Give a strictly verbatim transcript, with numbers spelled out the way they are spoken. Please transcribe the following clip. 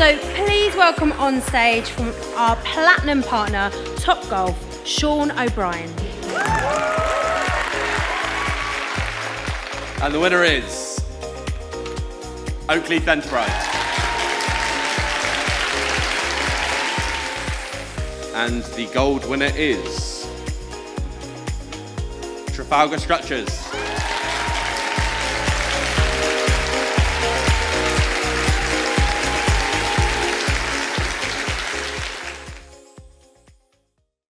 So please welcome on stage from our platinum partner, Topgolf, Sean O'Brien. And the winner is Oakleaf Enterprise. And the gold winner is Trafalgar Structures.